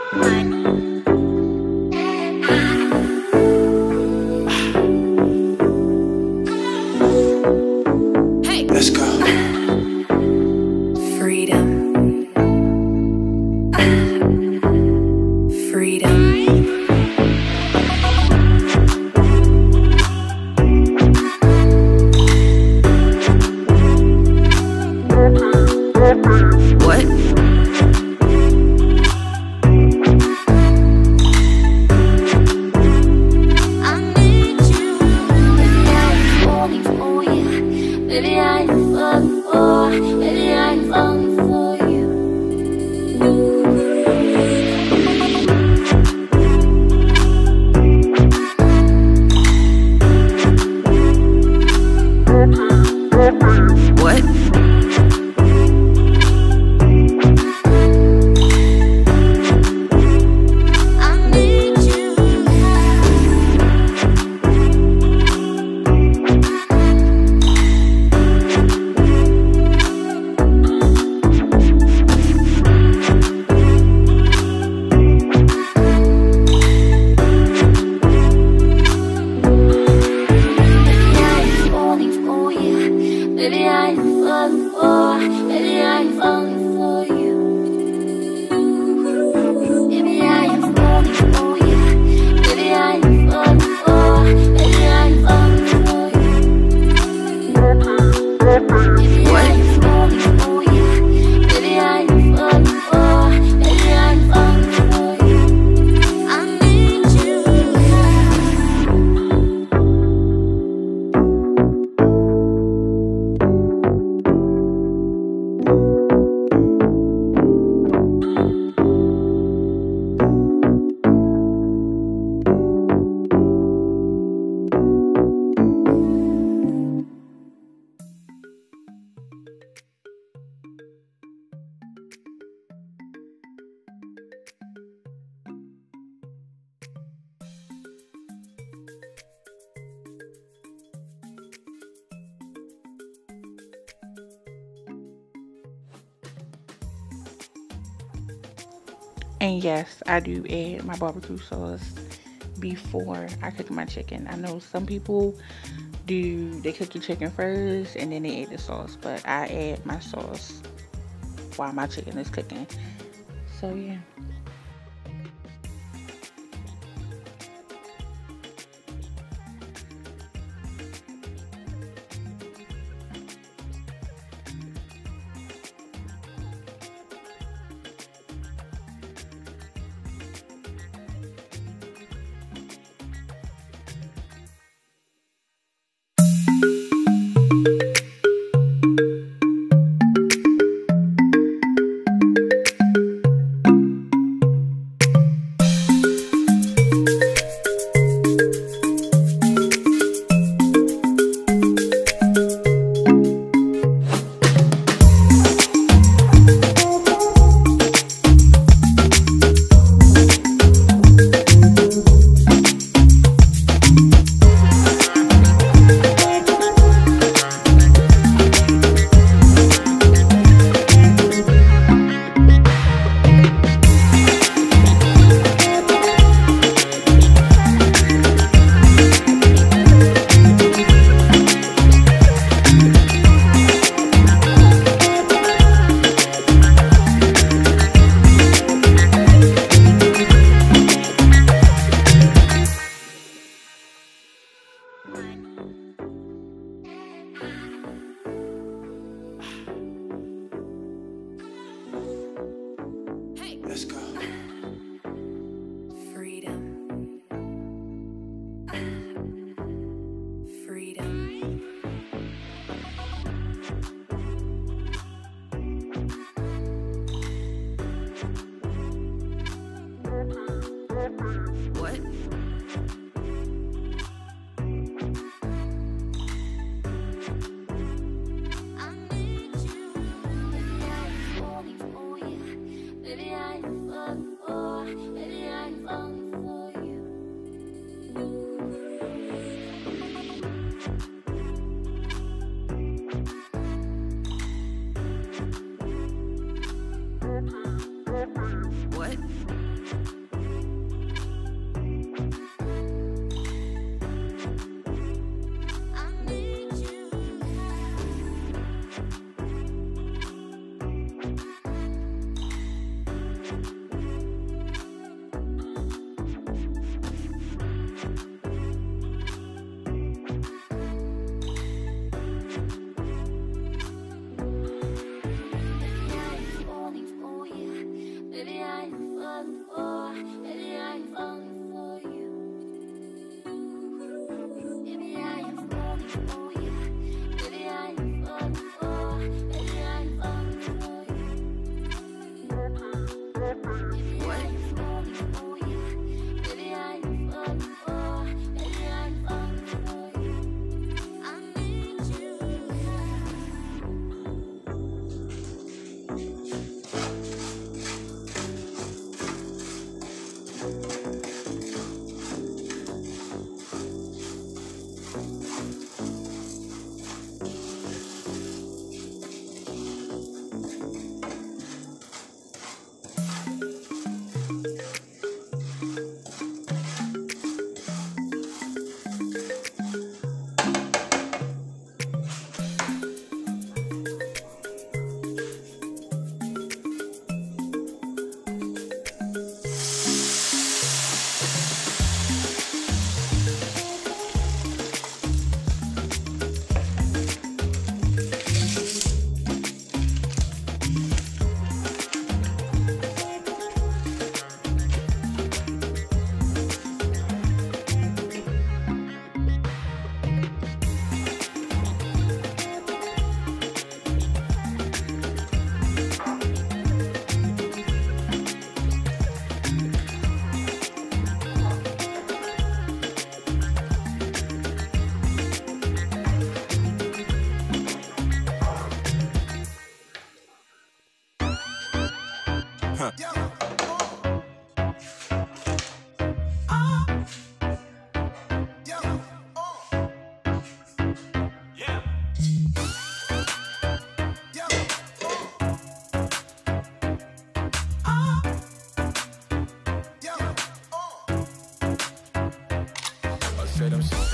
Let's go. Freedom. Freedom. What? I need you. Baby, I'm falling for you. Baby, I'm falling for you. Baby, I'm falling for you. What? I need you. Baby, I'm falling for you. Baby, I'm falling for you. Baby, I am falling for you. Baby, I'm falling for you. Baby, I'm falling for you. Baby, I am falling for you. Baby, I'm falling for you. Baby, I'm falling for you. I need you. And yes, I do add my barbecue sauce before I cook my chicken. I know some people they cook the chicken first and then they add the sauce, but I add my sauce while my chicken is cooking. So yeah. Let's go. Freedom. Freedom. What? I need you. Baby, I'm falling for you. Baby, I'm falling for you. Baby, I'm falling for you. What? falling for. Baby, I am falling for you. Baby, I am falling for you. Baby, I am falling for. Baby, I am falling for you. Baby, I am falling for you. Baby, I am falling for. Baby, I am falling for you. I need you. Said I'm